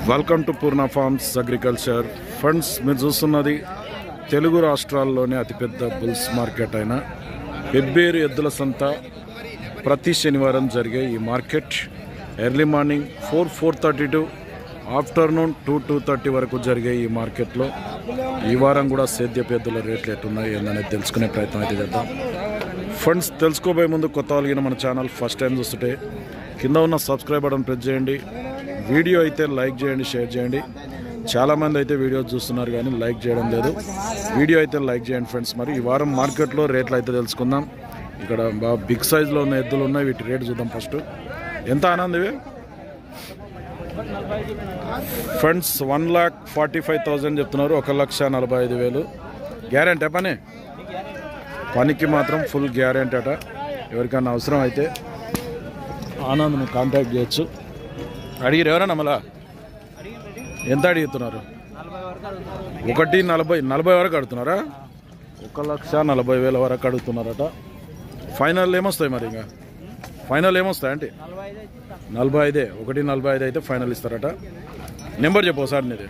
Welcome to Purna farms agriculture funds. మీరు చూస్తున్నది తెలుగు రాష్ట్రాల్లోనే అతిపెద్ద బుల్స్ మార్కెట్ అయిన పెబ్బేరు ఎద్దుల సంత ప్రతి శనివారం జరిగే ఈ market early morning 4:30 to afternoon 2:30 వరకు జరిగే ఈ మార్కెట్లో ఈ వారం కూడా సేద్యపు ఎద్దుల రేట్లు ఎట్టున్నాయి ఏందనేది తెలుసుకునే ప్రయత్నం అయితే చేద్దాం. ఫండ్స్ తెలుసుకోబోయే ముందు కొత్త వాళ్ళగిన మన ఛానల్ ఫస్ట్ టైం చూస్తుంటే కింద ఉన్న సబ్స్క్రైబ్ బటన్ ప్రెస్ చేయండి. వీడియో అయితే లైక్ చేయండి, షేర్ చేయండి. చాలామంది అయితే వీడియో చూస్తున్నారు కానీ లైక్ చేయడం లేదు. వీడియో అయితే లైక్ చేయండి ఫ్రెండ్స్. మరి ఈ వారం మార్కెట్లో రేట్లు అయితే తెలుసుకుందాం. ఇక్కడ బాగా బిగ్ సైజులో ఉన్న ఎద్దులు ఉన్నాయి, వీటి రేటు చూద్దాం. ఫస్ట్ ఎంత ఆనందివి ఫ్రెండ్స్? 1,45,000 చెప్తున్నారు. 1,45,000 గ్యారెంటీ పనికి మాత్రం ఫుల్ గ్యారెంటీ అట. ఎవరికైనా అవసరం అయితే ఆనంద్ను కాంటాక్ట్ చేయొచ్చు. అడిగిరు ఎవరన్నా మళ్ళా ఎంత అడుగుతున్నారు? 1,40,000 వరకు అడుగుతున్నారా? 1,40,000 వరకు అడుగుతున్నారట. ఫైనల్ ఏమొస్తాయి మరి? ఇంకా ఫైనల్ ఏమొస్తాయి అంటే 45, 1,45 అయితే ఫైనల్ ఇస్తారట. నెంబర్ చెప్పు సార్ నీది.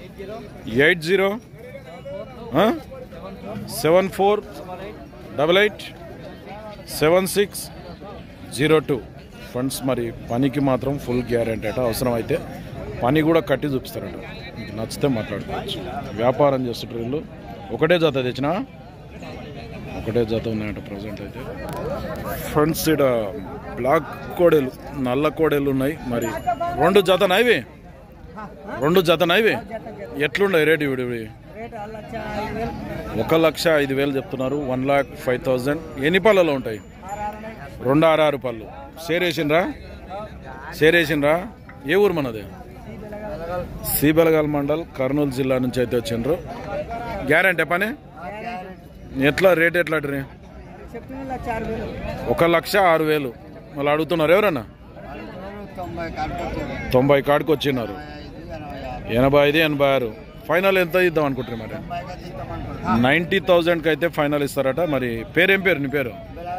8074887602 ఫండ్స్. మరి పనికి మాత్రం ఫుల్ గ్యారెంటీ అట. అవసరం అయితే పని కూడా కట్టి చూపిస్తారట. మీకు నచ్చితే మాట్లాడుకోవచ్చు. వ్యాపారం చేస్తుంటారు వీళ్ళు. ఒకటే జత తెచ్చినా ఒకటే జత ఉన్నాయంట ప్రజెంట్ అయితే. ఫ్రెండ్స్ ఇక్కడ బ్లాక్ కోడెలు, నల్ల కోడెలు ఉన్నాయి. మరి 2 జతనైవి, 2 జతనైవి ఎట్లున్నాయి రేటు? ఇవి 1,05,000 చెప్తున్నారు. 1,05,000. ఎన్ని పళ్ళలో ఉంటాయి? 2 పళ్ళు. సేరేసిండ్రా? ఏ ఊరు మనది? శ్రీబెళగల్ మండల్, కర్నూలు జిల్లా నుంచి అయితే వచ్చిండ్రు. గ్యారెంటీ పని ఎట్లా? రేట్ ఎట్లా? 1,06,000 మళ్ళీ అడుగుతున్నారు ఎవరన్నా? 90 కాడికి వచ్చినారు. 85, 86 ఫైనల్ ఎంత ఇద్దాం అనుకుంటారు మరి? 90,000కి అయితే ఫైనల్ ఇస్తారట. మరి పేరేం పేరు? నీ పేరు?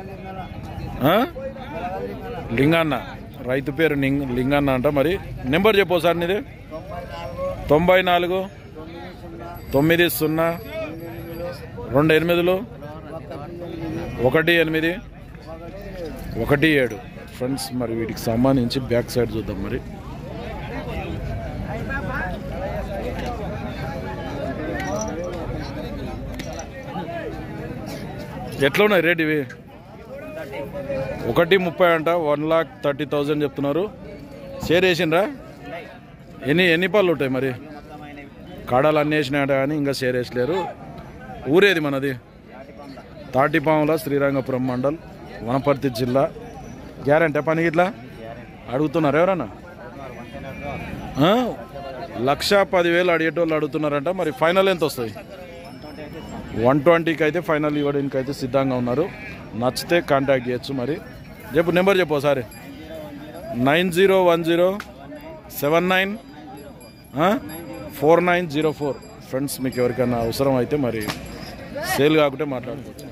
లింగన్న. రైతు పేరు లింగన్న అంట. మరి నెంబర్ చెప్పు సార్ నీది. 94 90 28 17 ఫ్రెండ్స్. మరి వీటికి సంబంధించి బ్యాక్ సైడ్ చూద్దాం. మరి ఎట్లా ఉన్నాయి రేట్ ఇవి? 1,30 అంట. 1,30,000 చెప్తున్నారు. షేర్ వేసిండ్రా? ఎన్ని పళ్ళు ఉంటాయి మరి? కాడాలు అన్నీ వేసినాయట కానీ ఇంకా షేర్ వేసలేరు. ఊరేది మనది? తాటిపాముల, శ్రీరంగపురం మండల్, వనపర్తి జిల్లా. గ్యారెంటీ పని ఇట్లా అడుగుతున్నారు ఎవరన్నా? 1,10,000 అడిగేటోళ్ళు అడుగుతున్నారంట. మరి ఫైనల్ ఎంత వస్తుంది? 120కి అయితే ఫైనల్ ఇవ్వడానికి అయితే సిద్ధంగా ఉన్నారు. నచ్చితే కాంటాక్ట్ చేయొచ్చు. మరి చెప్పు నెంబర్ చెప్పు ఒకసారి. 9010794904 ఫ్రెండ్స్. మీకు ఎవరికైనా అవసరం అయితే మరి సేల్ కాకుంటే మాట్లాడుకోవచ్చు.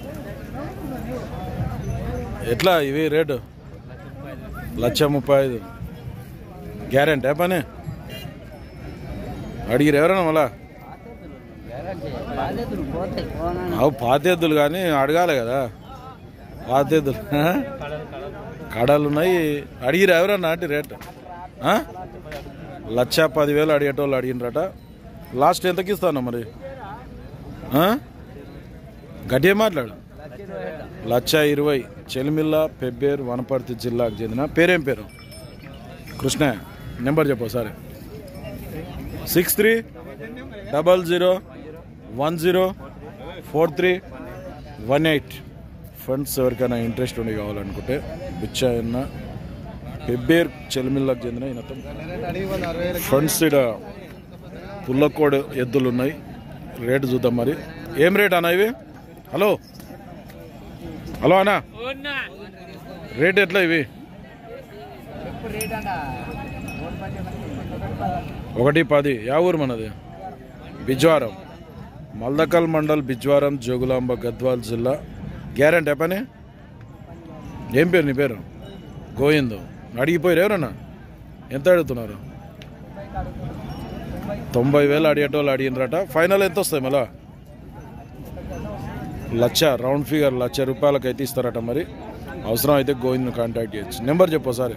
ఎట్లా ఇవి రేటు? 1,35,000 గ్యారెంటీ పని అడిగిరు ఎవరన్నా మళ్ళా? అవు పాతెద్దులు కానీ అడగాలి కదా. పాతెద్దులు కడాలు ఉన్నాయి. అడిగిరా ఎవరన్నా అంటే రేటు? 1,10,000 అడిగేటోళ్ళు అడిగినరట. లాస్ట్ ఎంతకి ఇస్తాను మరి? గట్టిగా మాట్లాడు. 1,20,000 చెలిమిల్ల, పెబ్బేరు, వనపర్తి జిల్లాకు చెందిన. పేరేం పేరు? కృష్ణ. నెంబర్ చెప్పు సరే. 6300104318 ఫ్రెండ్స్. ఎవరికైనా ఇంట్రెస్ట్ ఉండి కావాలనుకుంటే బిచ్చాయన్న, పెబ్బేరు, చెలిమిల్లకు చెందిన ఈయనతో. ఫ్రెండ్స్ ఇక్కడ పుల్లకోడు ఎద్దులు ఉన్నాయి. రేటు చూద్దాం. మరి ఏం రేట్ అన్న ఇవి? హలో అన్న, రేట్ ఎట్లా ఇవి? 1,10. యా ఊరు మనది? బిజ్వారం, మల్దకల్ మండల్, బిజ్వారం, జోగులాంబ, గద్వాల్ జిల్లా. గ్యారెంటీ పని? ఏం పేరు నీ పేరు? గోవిందు. అడిగిపోయారు ఎవరన్నా? ఎంత అడుగుతున్నారు? 90,000 అడిగేటోళ్ళు అడిగినరట. ఫైనల్ ఎంత వస్తాయి మళ్ళా? 1,00,000 రౌండ్ ఫిగర్, 1,00,000 రూపాయలకి అయితే ఇస్తారట. మరి అవసరం అయితే గోవింద్ని కాంటాక్ట్ చేయొచ్చు. నెంబర్ చెప్పు ఒకసారి.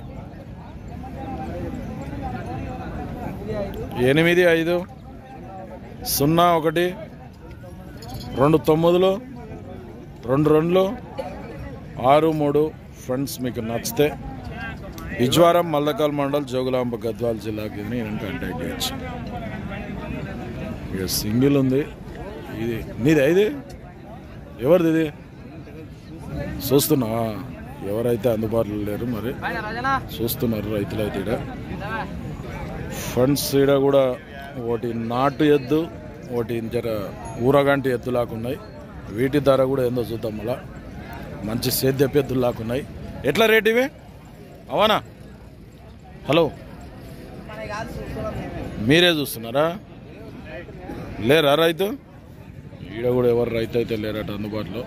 8501292263. ఫ్రెండ్స్ మీకు నచ్చితే బిజ్వారం మల్దకల్ మండల్ జోగులాంబ గద్వాల జిల్లాకి నేను కాంటాక్ట్ చేయొచ్చు. ఇక సింగిల్ ఉంది. ఇది నీదే? ఇది ఎవరిది? ఇది చూస్తున్నావా? ఎవరైతే అందుబాటులో లేరు మరి చూస్తున్నారు రైతులు అయితే. ఈడ ఫ్రెండ్స్ ఈడ కూడా ఒకటి నాటు ఎద్దు, ఒకటి జర ఊరగంటి ఎద్దు లాక్కున్నాయి. వీటి ధర కూడా ఏందో చూద్దాం. మళ్ళా మంచి సేద్యపు ఎద్దులు లాక్కున్నాయి. ఎట్లా రేట్ ఇవి? అవనా? హలో, మీరే చూస్తున్నారా? లేరా రైతు? ఈడ కూడా ఎవరు రైతు అయితే లేరట అందుబాటులో.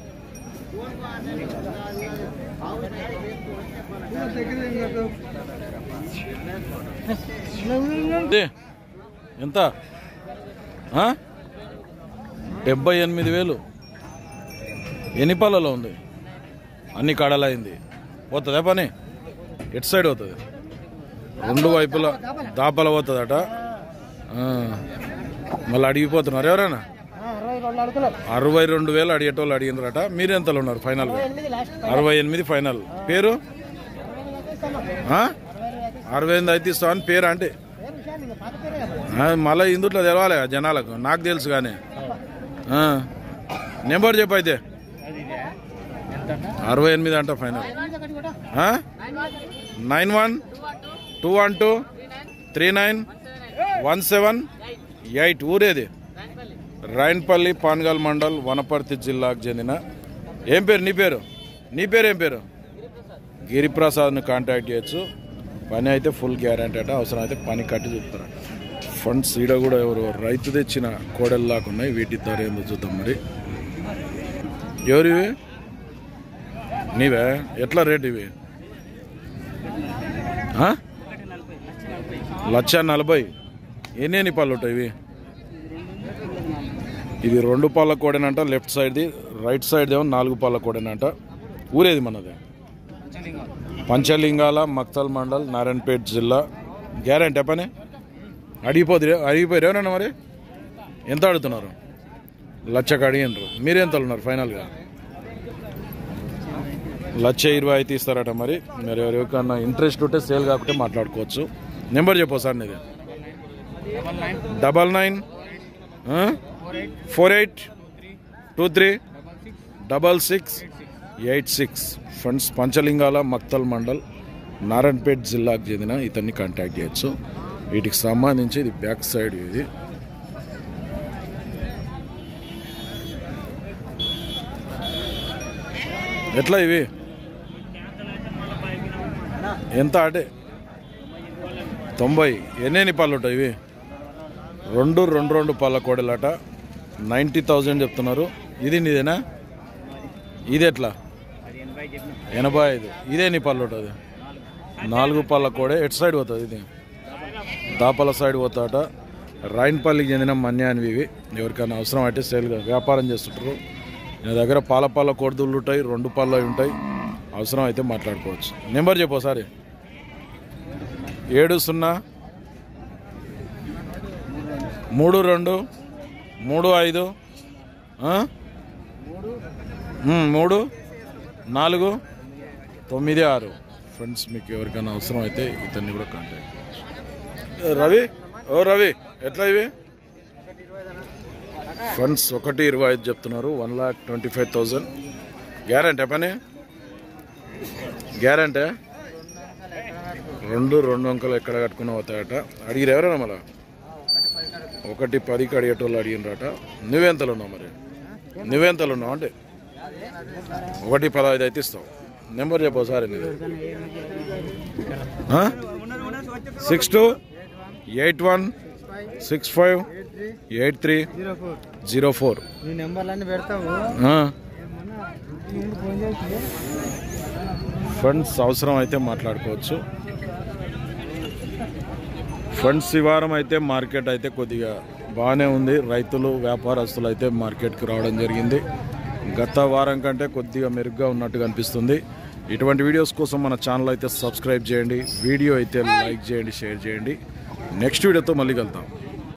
ఎంత? 78,000. ఎన్ని పళ్ళలో ఉంది? అన్ని కడలైంది. పోతుందా పని? ఎటు సైడ్ అవుతుంది? 2 వైపులా దాపల పోతుందట. మళ్ళీ అడిగిపోతున్నారు ఎవరైనా? 62,000 అడిగేటోళ్ళు అడిగినారట. మీరెంతలో ఉన్నారు ఫైనల్? 68 ఫైనల్. పేరు 68 అయితే ఇస్తామని పేరు అంటే మళ్ళీ ఇందుట్లో తెలవాలి జనాలకు. నాకు తెలుసు కానీ. నెంబర్ చెప్పు అయితే. 68 అంట ఫైనల్. 9121239178. ఊరేది? రాయన్పల్లి, పాన్గల్ మండల్, వనపర్తి జిల్లాకు చెందిన. ఏం పేరు నీ పేరు? నీ పేరు ఏం పేరు? గిరిప్రసాద్ని కాంటాక్ట్ చేయొచ్చు. పని అయితే ఫుల్ గ్యారంటీ అట. అవసరం అయితే పని కట్టి చూపుతారు. ఫండ్స్ ఈడ కూడా ఎవరు రైతు తెచ్చిన కోడెల్లాగా ఉన్నాయి. వీటి ధర ఏందో చూద్దాం. మరి ఎవరివి? నీవే? ఎట్లా రేట్ ఇవి? 1,40,000. ఎన్ని పళ్ళు ఉంటాయి ఇవి? ఇది 2 పళ్ళ కోడేనంట. లెఫ్ట్ సైడ్ది. రైట్ సైడ్ ఏమో 4 పళ్ళ కోడేనంట. ఊరేది మనది? పంచలింగాల, మక్తల్ మండల్, నారాయణపేట జిల్లా. గ్యారంటీ పని? అడిగిపోయారు ఎవరన్నా? మరి ఎంత అడుగుతున్నారు? 1,00,000 అడిగినారు. మీరెంతలు ఉన్నారు ఫైనల్గా? 1,20,000 అయితే ఇస్తారట. మరి మరి ఎవరికన్నా ఇంట్రెస్ట్ ఉంటే సేల్ కాకుంటే మాట్లాడుకోవచ్చు. నెంబర్ చెప్పు సార్ నీది. 9948236686. ఫ్రెండ్స్ పంచలింగాల, మక్తల్ మండల్, నారాయణపేట జిల్లాకు చెందిన ఇతన్ని కాంటాక్ట్ చేయొచ్చు. వీటికి సంబంధించి ఇది బ్యాక్ సైడ్. ఇది ఎట్లా ఇవి? ఎంత అంటే 90. ఎన్ని పళ్ళు ఉంటాయి ఇవి? 2 పళ్ళ కోడలట. 90,000 చెప్తున్నారు. ఇది నీదేనా? ఇది ఎట్లా? 85. ఇదే నీ పళ్ళు ఉంటుంది? 4 పళ్ళ కోడే. ఎటు సైడ్ పోతుంది? ఇది దాపల సైడ్ పోతాట. రాయన్పల్లికి చెందిన మన్యాన్వి ఇవి. ఎవరికైనా అవసరం అయితే సేల్గా వ్యాపారం చేస్తుంటారు. నా దగ్గర పాల కోడిదుళ్ళు ఉంటాయి. 2 పళ్ళు ఉంటాయి. అవసరం అయితే మాట్లాడుకోవచ్చు. నెంబర్ చెప్పు ఒకసారి. 7032353496. ఫ్రెండ్స్ మీకు ఎవరికైనా అవసరం అయితే ఇతన్ని కూడా కాంటాక్ట్ చేయవచ్చు. రవి, రవి ఎట్లా ఇవి? ఫ్రెండ్స్ 1,25,000 చెప్తున్నారు. 1,25,000. గ్యారంటీ పని? గ్యారంటీ. 2 అంకెలు ఎక్కడ కట్టుకుని పోతాయట. అడిగిరు ఎవరైనా? మళ్ళా 1,10,000 అడిగేటోళ్ళు అడిగినరట. నువ్వెంతలు ఉన్నావు? మరి నువ్వెంతలు ఉన్నావు అంటే 1,15,000 అయితే ఇస్తావు. నెంబర్ చెప్పు ఒకసారి. 6281658304. ఫ్రెండ్స్ అవసరం అయితే మాట్లాడుకోవచ్చు. ఫ్రెండ్స్ ఈ వారం అయితే మార్కెట్ అయితే కొద్దిగా బాగానే ఉంది. రైతులు వ్యాపారస్తులు అయితే మార్కెట్కి రావడం జరిగింది. గత వారం కంటే కొద్దిగా మెరుగ్గా ఉన్నట్టుగా అనిపిస్తుంది. ఇటువంటి వీడియోస్ కోసం మన ఛానల్ అయితే సబ్స్క్రైబ్ చేయండి, వీడియో అయితే లైక్ చేయండి, షేర్ చేయండి. నెక్స్ట్ వీడియోతో మళ్ళీ కలుద్దాం.